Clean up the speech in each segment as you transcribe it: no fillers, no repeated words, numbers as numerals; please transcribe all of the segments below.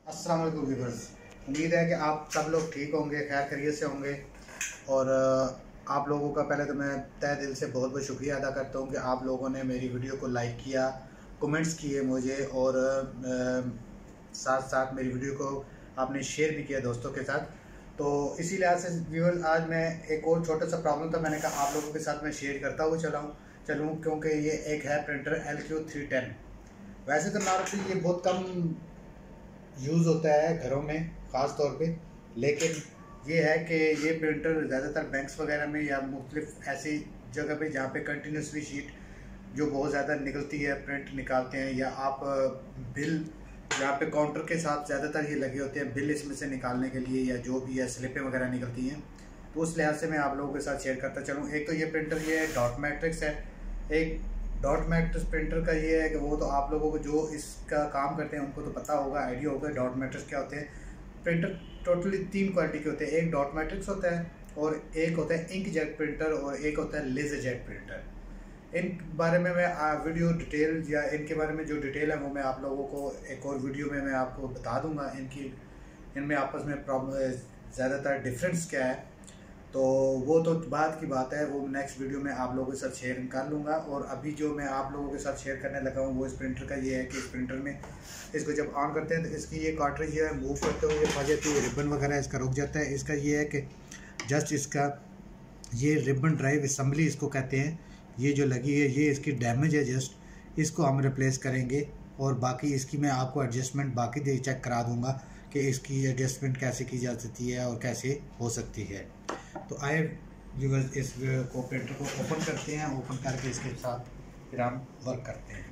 अस्सलाम वालेकुम व्यूअर्स। उम्मीद है कि आप सब लोग ठीक होंगे, खैर खैरियत से होंगे। और आप लोगों का पहले तो मैं तहे दिल से बहुत बहुत शुक्रिया अदा करता हूँ कि आप लोगों ने मेरी वीडियो को लाइक किया, कमेंट्स किए मुझे, और साथ साथ मेरी वीडियो को आपने शेयर भी किया दोस्तों के साथ। तो इसी लिहाज से व्यूअर्स, आज मैं एक और छोटा सा प्रॉब्लम था, मैंने कहा आप लोगों के साथ मैं शेयर करता हुआ चलूँ क्योंकि ये एक है प्रिंटर LQ310। वैसे तो नॉर्मली ये बहुत कम यूज़ होता है घरों में ख़ास तौर पे, लेकिन ये है कि ये प्रिंटर ज़्यादातर बैंक्स वगैरह में या मुख्तलिफ ऐसी जगह पे जहाँ पे कंटिन्यूसली शीट जो बहुत ज़्यादा निकलती है प्रिंट निकालते हैं, या आप बिल जहाँ पे काउंटर के साथ ज़्यादातर ये लगे होते हैं बिल इसमें से निकालने के लिए, या जो भी है स्लिपें वगैरह निकलती हैं, तो उस लिहाज से मैं आप लोगों के साथ शेयर करता चलूँ। एक तो ये प्रिंटर ये डॉट मैट्रिक्स है। एक डॉट मैट्रिक्स प्रिंटर का ये है कि वो तो आप लोगों को जो इसका काम करते हैं उनको तो पता होगा, आइडिया होगा डॉट मैट्रिक्स क्या होते हैं। प्रिंटर टोटली 3 क्वालिटी के होते हैं, एक डॉट मैट्रिक्स होता है, और एक होता है इंक जेट प्रिंटर, और एक होता है लेजर जेट प्रिंटर। इन बारे में मैं वीडियो डिटेल या इनके बारे में जो डिटेल है वो मैं आप लोगों को एक और वीडियो में मैं आपको बता दूंगा। इनमें आपस में प्रॉब्लम ज़्यादातर डिफरेंस क्या है, तो वो तो बाद की बात है, वो नेक्स्ट वीडियो में आप लोगों के साथ शेयर कर लूँगा। और अभी जो मैं आप लोगों के साथ शेयर करने लगा हूँ वो इस प्रिंटर का ये है कि इस प्रिंटर में इसको जब ऑन करते हैं तो इसकी ये कार्ट्रिज जो है मूव करते हुए आ जाती है, रिबन वगैरह इसका रुक जाता है। इसका ये है कि जस्ट इसका ये रिबन ड्राइव असम्बली इसको कहते हैं, ये जो लगी है ये इसकी डैमेज है, जस्ट इसको हम रिप्लेस करेंगे। और बाकी इसकी मैं आपको एडजस्टमेंट बाकी चेक करा दूँगा कि इसकी एडजस्टमेंट कैसे की जा सकती है और कैसे हो सकती है। तो आए व्यूअर्स, इस प्रिंटर को ओपन करते हैं, ओपन करके इसके साथ फिर हम वर्क करते हैं।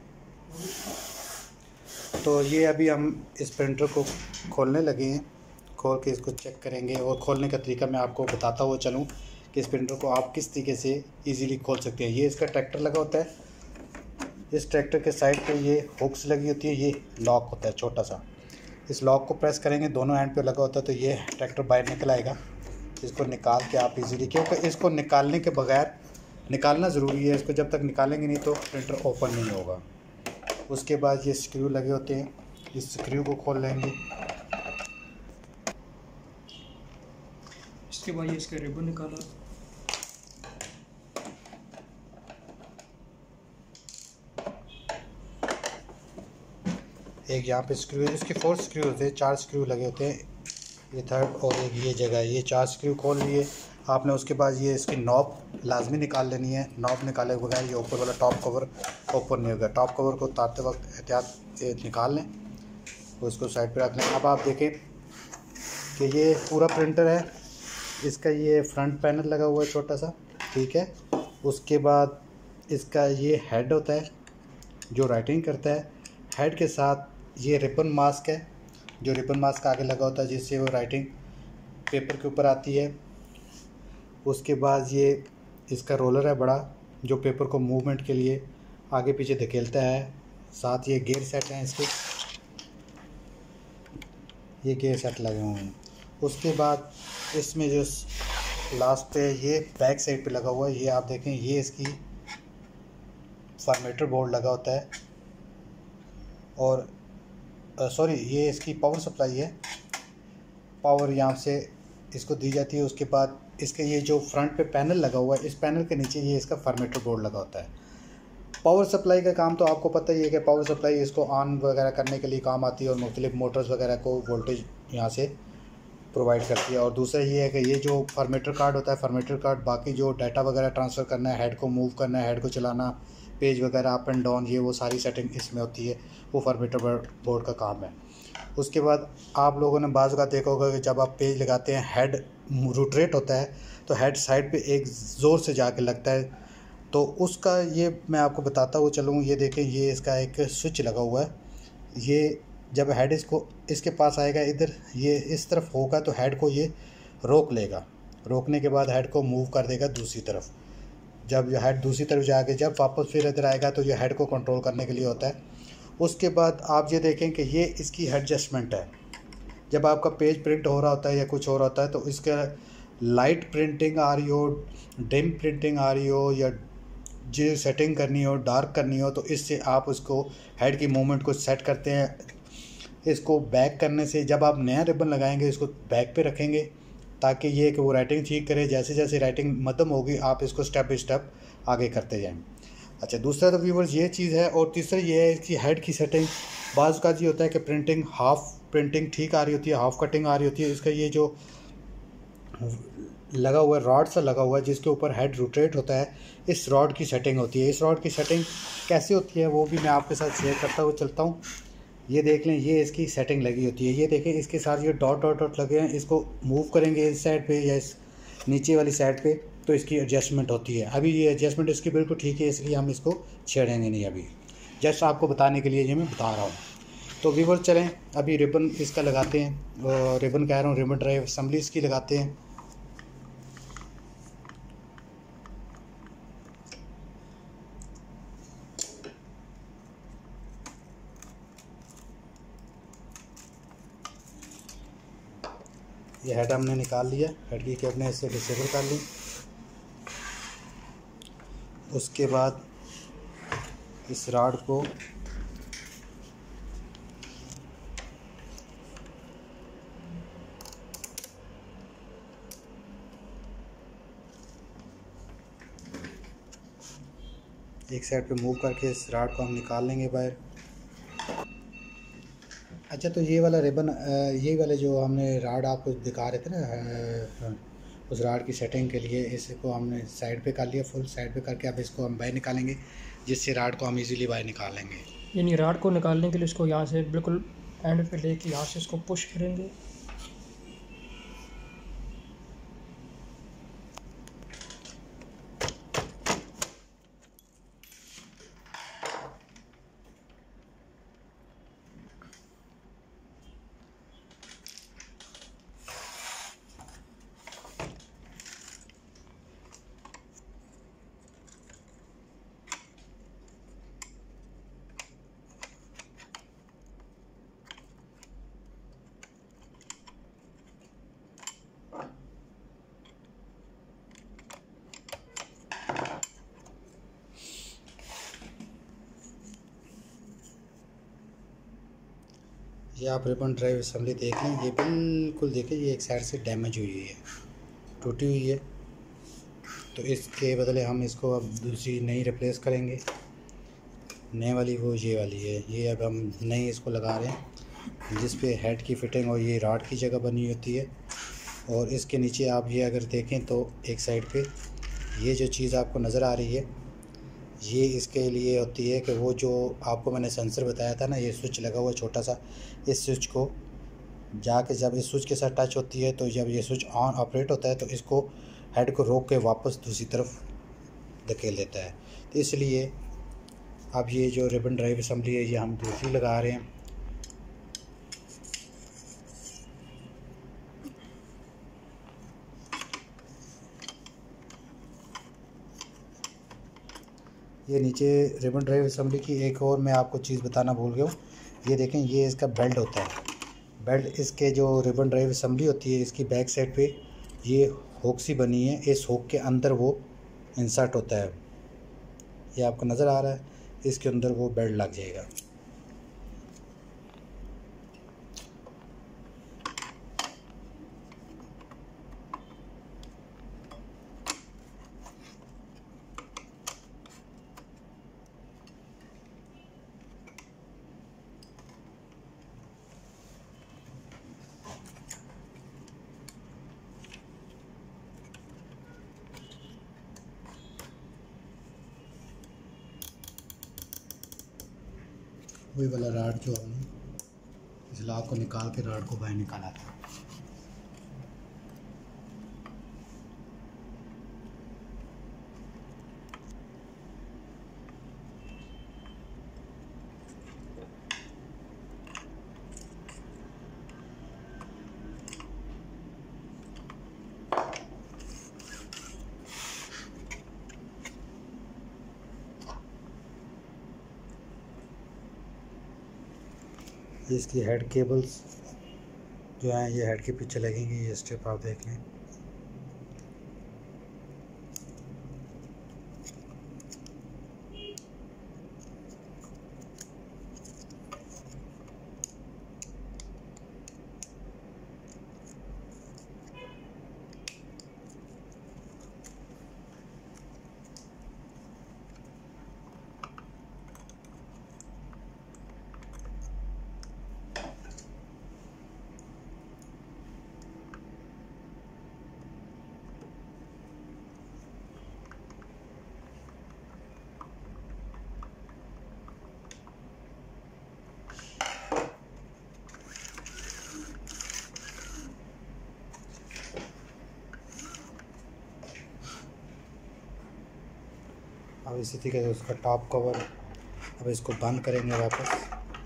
तो ये अभी हम इस प्रिंटर को खोलने लगे हैं, खोल के इसको चेक करेंगे, और खोलने का तरीका मैं आपको बताता हुआ चलूँ कि इस प्रिंटर को आप किस तरीके से इजीली खोल सकते हैं। ये इसका ट्रैक्टर लगा होता है, इस ट्रैक्टर के साइड पे ये हुक्स लगी होती है, ये लॉक होता है छोटा सा, इस लॉक को प्रेस करेंगे दोनों एंड पे लगा होता है तो ये ट्रैक्टर बाहर निकल आएगा। इसको निकाल के आप इजीली, क्योंकि इसको निकालने के बगैर निकालना ज़रूरी है, इसको जब तक निकालेंगे नहीं तो प्रिंटर ओपन नहीं होगा। उसके बाद ये स्क्रू लगे होते हैं, इस स्क्रू को खोल लेंगे। इसके बाद ये इसका रिबन निकाला, एक यहाँ पे स्क्रू है, इसके 4 स्क्रू होते हैं, 4 स्क्रू लगे होते हैं, ये थर्ड और एक ये जगह है, ये 4 स्क्रू खोल लिए आपने। उसके बाद ये इसकी नॉब लाजमी निकाल लेनी है, नॉब निकाले के बगैर ये ऊपर वाला टॉप कवर ओपन नहीं होगा। टॉप कवर को उतारते वक्त एहतियात से निकाल लें, उसको साइड पे रख लें। अब आप देखें कि ये पूरा प्रिंटर है, इसका ये फ्रंट पैनल लगा हुआ है छोटा सा, ठीक है। उसके बाद इसका ये हेड होता है जो राइटिंग करता है, हेड के साथ ये रिबन मास्क है जो रिबन मास्क आगे लगा होता है जिससे वो राइटिंग पेपर के ऊपर आती है। उसके बाद ये इसका रोलर है बड़ा जो पेपर को मूवमेंट के लिए आगे पीछे धकेलता है। साथ ये गियर सेट हैं, इसके ये गियर सेट लगे हुए हैं। उसके बाद इसमें जो लास्ट पे ये बैक साइड पे लगा हुआ है, ये आप देखें, ये इसकी फॉर्मेटर बोर्ड लगा होता है, और सॉरी ये इसकी पावर सप्लाई है, पावर यहाँ से इसको दी जाती है। उसके बाद इसके ये जो फ्रंट पे पैनल लगा हुआ है, इस पैनल के नीचे ये इसका फॉर्मेटर बोर्ड लगा होता है। पावर सप्लाई का काम तो आपको पता ही है कि पावर सप्लाई इसको ऑन वगैरह करने के लिए काम आती है और मुख्तलिफ मोटर्स वगैरह को वोल्टेज यहाँ से प्रोवाइड करती है। और दूसरा ये है कि ये जो फॉर्मेटर कार्ड होता है, फॉर्मेटर कार्ड बाकी जो डाटा वगैरह ट्रांसफ़र करना है, हेड को मूव करना है, हेड को चलाना, पेज वगैरह अप एंड डाउन, ये वो सारी सेटिंग इसमें होती है, वो फॉर्मेटर बोर्ड का काम है। उसके बाद आप लोगों ने बाज़ का देखा होगा कि जब आप पेज लगाते हैं हेड रोटेट होता है तो हेड साइड पे एक ज़ोर से जाके लगता है, तो उसका ये मैं आपको बताता हुआ चलूँ। ये देखें, ये इसका एक स्विच लगा हुआ है, ये जब हेड इसको इसके पास आएगा, इधर ये इस तरफ होगा तो हेड को ये रोक लेगा, रोकने के बाद हेड को मूव कर देगा दूसरी तरफ। जब यह हेड दूसरी तरफ जाके जब वापस फिर इधर आएगा तो ये हेड को कंट्रोल करने के लिए होता है। उसके बाद आप ये देखें कि ये इसकी एडजस्टमेंट है, जब आपका पेज प्रिंट हो रहा होता है या कुछ हो रहा होता है तो इसका लाइट प्रिंटिंग आ रही हो, डिम प्रिंटिंग आ रही हो, या जो सेटिंग करनी हो, डार्क करनी हो, तो इससे आप उसको हेड की मूवमेंट को सेट करते हैं इसको बैक करने से, जब आप नया रिबन लगाएंगे इसको बैक पे रखेंगे ताकि ये कि वो राइटिंग ठीक करे। जैसे जैसे राइटिंग मध्यम होगी आप इसको स्टेप बाई स्टेप आगे करते जाएं। अच्छा, दूसरा तो व्यूवर्स ये चीज़ है। और तीसरा ये है कि हेड की सेटिंग। बाज़ का ये होता है कि प्रिंटिंग हाफ प्रिंटिंग ठीक आ रही होती है, हाफ कटिंग आ रही होती है। इसका ये जो लगा हुआ है, रॉड सा लगा हुआ है जिसके ऊपर हेड रोटेट होता है, इस रॉड की सेटिंग होती है। इस रॉड की सेटिंग कैसे होती है वो भी मैं आपके साथ शेयर करता हुआ चलता हूँ। ये देख लें, ये इसकी सेटिंग लगी होती है। ये देखें, इसके साथ ये डॉट डॉट डॉट लगे हैं। इसको मूव करेंगे इस साइड पे या इस नीचे वाली साइड पे तो इसकी एडजस्टमेंट होती है। अभी ये एडजस्टमेंट इसकी बिल्कुल ठीक है, इसलिए हम इसको छेड़ेंगे नहीं। अभी जस्ट आपको बताने के लिए ये मैं बता रहा हूँ। तो व्यूअर चलें अभी रिबन इसका लगाते हैं। रिबन कह रहा हूँ, रिबन ड्राइव असेंबली इसकी लगाते हैं। ये हेड हमने निकाल लिया, हेड की कैप ने इससे डिसेबल कर ली। उसके बाद इस रॉड को एक साइड पे मूव करके इस रॉड को हम निकाल लेंगे बाहर। अच्छा, तो ये वाला रिबन, ये वाले जो हमने रॉड आपको दिखा रहे थे ना, उस रॉड की सेटिंग के लिए इसको हमने साइड पे कर लिया, फुल साइड पे करके अब इसको हम बाहर निकालेंगे, जिससे रॉड को हम इजीली बाहर निकाल लेंगे। यानी रॉड को निकालने के लिए इसको यहाँ से बिल्कुल एंड पे लेके यहाँ से इसको पुश करेंगे। ये आप रिबन ड्राइव असेंबली देख लें, ये बिल्कुल देखें, ये एक साइड से डैमेज हुई है, टूटी हुई है। तो इसके बदले हम इसको अब दूसरी नई रिप्लेस करेंगे। नए वाली वो ये वाली है, ये अब हम नई इसको लगा रहे हैं, जिस पे हेड की फिटिंग और ये रॉड की जगह बनी होती है। और इसके नीचे आप ये अगर देखें तो एक साइड पे ये जो चीज़ आपको नज़र आ रही है, ये इसके लिए होती है कि वो जो आपको मैंने सेंसर बताया था ना, ये स्विच लगा हुआ छोटा सा, इस स्विच को जाके जब इस स्विच के साथ टच होती है तो जब ये स्विच ऑन ऑपरेट होता है तो इसको हेड को रोक के वापस दूसरी तरफ धकेल देता है। तो इसलिए अब ये जो रिबन ड्राइव असेंबली है ये हम दूसरी लगा रहे हैं। ये नीचे रिबन ड्राइव असेंबली की एक और मैं आपको चीज़ बताना भूल गया हूँ। ये देखें, ये इसका बेल्ट होता है। बेल्ट इसके जो रिबन ड्राइव असेंबली होती है इसकी बैक साइड पे ये हुक सी बनी है, इस हुक के अंदर वो इंसर्ट होता है। ये आपको नज़र आ रहा है, इसके अंदर वो बेल्ट लग जाएगा। वही वाला राड जो हमने इस लॉक को निकाल के राड को बाहर निकाला था। इसकी हेड केबल्स जो हैं ये हेड के पीछे लगेंगी। ये स्टेप आप देख लें। अब इसी तरीके से उसका टॉप कवर, अब इसको बंद करेंगे वापस।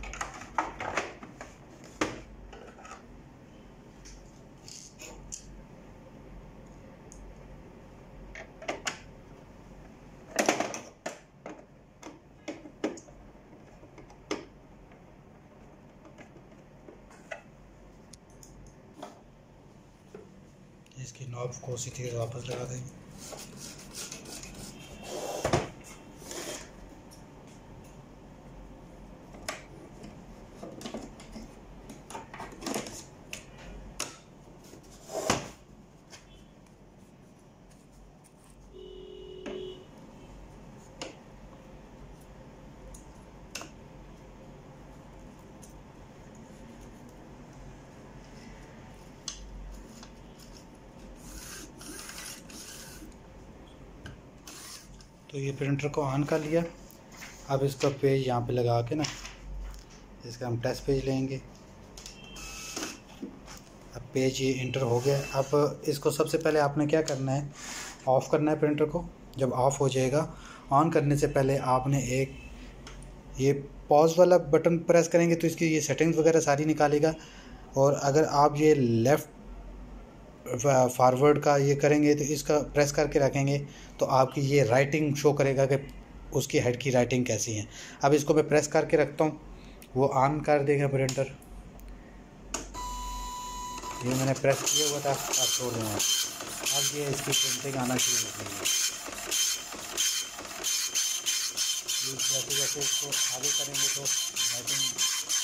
इसकी नॉब को उसी तरीके से वापस लगा देंगे। तो ये प्रिंटर को ऑन कर लिया। अब इसका पेज यहाँ पे लगा के ना, इसका हम टेस्ट पेज लेंगे। अब पेज ये इंटर हो गया। अब इसको सबसे पहले आपने क्या करना है, ऑफ़ करना है प्रिंटर को। जब ऑफ़ हो जाएगा, ऑन करने से पहले आपने एक ये पॉज वाला बटन प्रेस करेंगे तो इसकी ये सेटिंग्स वगैरह सारी निकालेगा। और अगर आप ये लेफ़्ट फॉरवर्ड का ये करेंगे तो इसका प्रेस करके रखेंगे तो आपकी ये राइटिंग शो करेगा कि उसकी हेड की राइटिंग कैसी है। अब इसको मैं प्रेस करके रखता हूँ, वो ऑन कर देगा प्रिंटर। ये मैंने प्रेस किया हुआ था, आप छोड़ दें। अब ये इसकी प्रिंटिंग आना शुरू हो गई है। जैसे जैसे इसको आगे करेंगे तो राइटिंग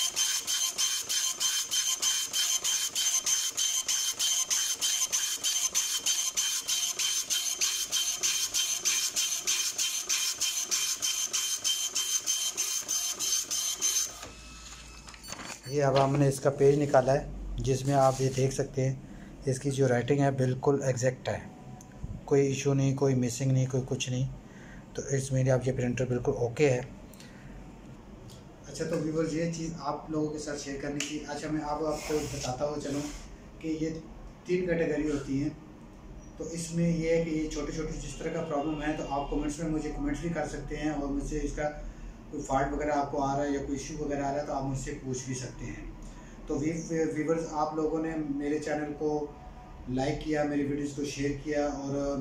ये अब हमने इसका पेज निकाला है जिसमें आप ये देख सकते हैं इसकी जो राइटिंग है बिल्कुल एग्जैक्ट है, कोई इशू नहीं, कोई मिसिंग नहीं, कोई कुछ नहीं। तो इसमें आप ये प्रिंटर बिल्कुल ओके है। अच्छा, तो व्यूअर्स ये चीज़ आप लोगों के साथ शेयर करनी थी। अच्छा, मैं आपको बताता हूँ चलो कि ये 3 कैटेगरी होती हैं। तो इसमें ये है कि ये छोटे छोटे जिस तरह का प्रॉब्लम है तो आप कमेंट्स में मुझे कमेंट्स भी कर सकते हैं और मुझसे इसका कोई फॉल्ट वगैरह आपको आ रहा है या कोई इशू वगैरह आ रहा है तो आप मुझसे पूछ भी सकते हैं। तो व्यूअर्स, आप लोगों ने मेरे चैनल को लाइक किया, मेरी वीडियोस को शेयर किया और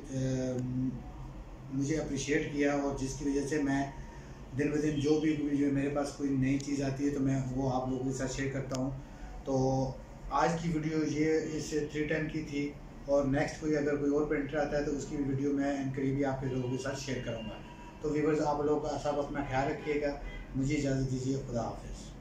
मुझे अप्रिशिएट किया, और जिसकी वजह से मैं दिन ब दिन जो भी मेरे पास कोई नई चीज़ आती है तो मैं वो आप लोगों के साथ शेयर करता हूँ। तो आज की वीडियो ये इस 310 की थी, और नेक्स्ट कोई अगर कोई और प्रिंटर आता है तो उसकी भी वीडियो मैं करीबी आप लोगों के साथ शेयर करूँगा। तो व्यूअर्स, आप लोग सब अपना ख्याल रखिएगा। मुझे इजाज़त दीजिए। खुदा हाफिज़।